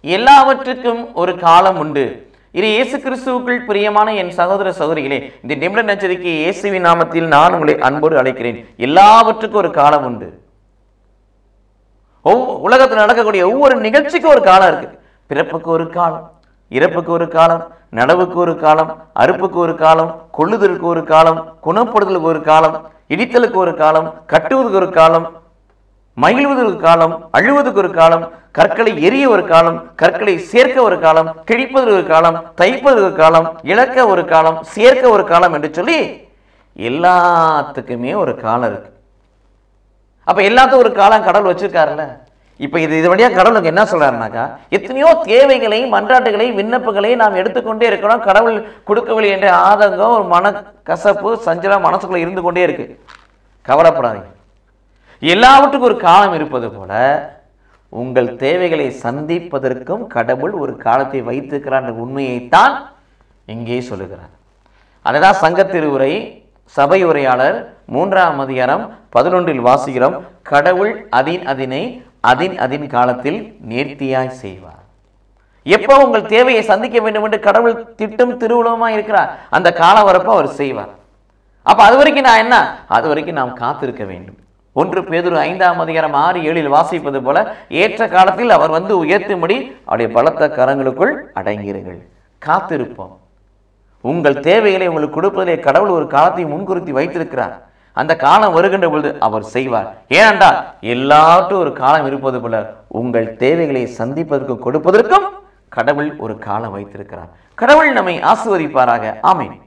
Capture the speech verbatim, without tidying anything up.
எல்லாவற்றுக்கும் ஒரு காலம் உண்டு. இது இயேசு கிறிஸ்துவுக்குள் பிரியமான என் சகோதர சகோதரிகளே, இந்த நிமிட நச்சரிக்கை இயேசுவின் நாமத்தில் நான் உங்களை அன்போடு அழைக்கிறேன். எல்லாவற்றுக்கும் ஒரு காலம் உண்டு. உலகத்தில் நடக்கக்கூடிய ஒவ்வொரு நிகழ்ச்சிக்கும் ஒரு காலம் இருக்கு. பிறப்புக்கு ஒரு காலம், இறப்புக்கு ஒரு காலம், நடவுக்கு ஒரு காலம், அறுப்புக்கு ஒரு காலம், கொள்ளுதலுக்கு ஒரு காலம், குணப்படுதலுக்கு ஒரு காலம், இடித்தலுக்கு ஒரு காலம், கட்டுவதற்கு ஒரு காலம், மகிழ்வதற்கு காலம், அழுவதற்கு ஒரு காலம், கற்களை எரிய ஒரு காலம், கற்களை சேர்க்க ஒரு காலம், கிழிப்பதற்கு ஒரு காலம், தைப்பதற்கு ஒரு காலம், இழக்க ஒரு காலம், சேர்க்க ஒரு காலம் என்று சொல்லி எல்லாத்துக்குமே ஒரு காலம் இருக்கு. அப்ப எல்லாத்துக்கும் ஒரு காலம் கடவுள் வச்சிருக்காருல்ல. இப்ப இது இது வழியா கடவுளுக்கு என்ன சொல்றாருனாக்கா, எத்தனையோ தேவைகளை, மன்றாட்டுகளை, விண்ணப்பங்களை நாம் எடுத்துக்கொண்டே இருக்கிறோம். கடவுள் கொடுக்கவில்லை என்ற ஆதங்கம், ஒரு மன கசப்பு, சஞ்சலம் மனசுக்குள்ள இருந்து கொண்டே இருக்கு. கவலைப்படாதீங்க. எல்லாவற்றுக்கும் ஒரு காலம் இருப்பது போல உங்கள் தேவைகளை சந்திப்பதற்கும் கடவுள் ஒரு காலத்தை வைத்திருக்கிறார் என்ற உண்மையைத்தான் இங்கே சொல்லுகிறார். அதுதான் சங்க திருவுரை சபை உரையாளர் மூன்றாம் அதிகாரம் பதினொன்றில் வாசிக்கிறோம். கடவுள் அதின் அதினை அதின் அதின் காலத்தில் நேர்த்தியாய் செய்வார். எப்போ உங்கள் தேவையை சந்திக்க வேண்டும் என்று கடவுள் திட்டம் திருவுளமா இருக்கிறார், அந்த காலம் வரப்போ அவர் செய்வார். அப்ப அது வரைக்கும் நான் என்ன, அது வரைக்கும் நாம் காத்திருக்க வேண்டும். ஒன்று பேதுரு ஐந்தாம் அதிகாரம் ஆறு ஏழில் வாசிப்பது போல ஏற்ற காலத்தில் அவர் வந்து உயர்த்தும்படி அவருடைய பலத்த கரங்களுக்குள் அடங்கியிருங்கள். காத்திருப்போம். உங்கள் தேவைகளை உங்களுக்கு கொடுப்பதிலே கடவுள் ஒரு காலத்தை முன்குறித்து வைத்திருக்கிறார். அந்த காலம் வருகின்ற பொழுது அவர் செய்வார். ஏனென்றால் எல்லாற்றும் ஒரு காலம் இருப்பது போல உங்கள் தேவைகளை சந்திப்பதற்கும் கொடுப்பதற்கும் கடவுள் ஒரு காலம் வைத்திருக்கிறார். கடவுள் நம்மை ஆசீர்வதிப்பாராக. ஆமென்.